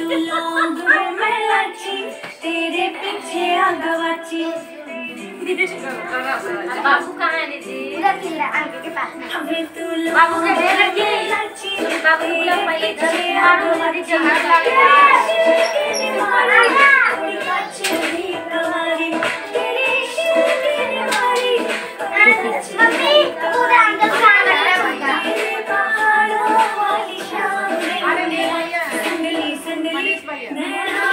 लौंग मैं लाची, तेरे पीछे आ गवाची। बाबू कहाँ है दीदी? उधर खेल रहा आगे के पास में। अबे तू बाबू के ढेर लौंग लगी। मैं लाची, बाबू को लग पहले पीछे जल्दी आ मारो दीदी गवाची। जहां लगा। तेरी मारी, तेरी काची भी कवारी, तेरी इश्क की मारी। मम्मी पूरा अंदर खाना है भैया। तेरे पहाड़ों वाली शाम में अरे नहीं भैया। संगली संगली मनीष भैया। नैना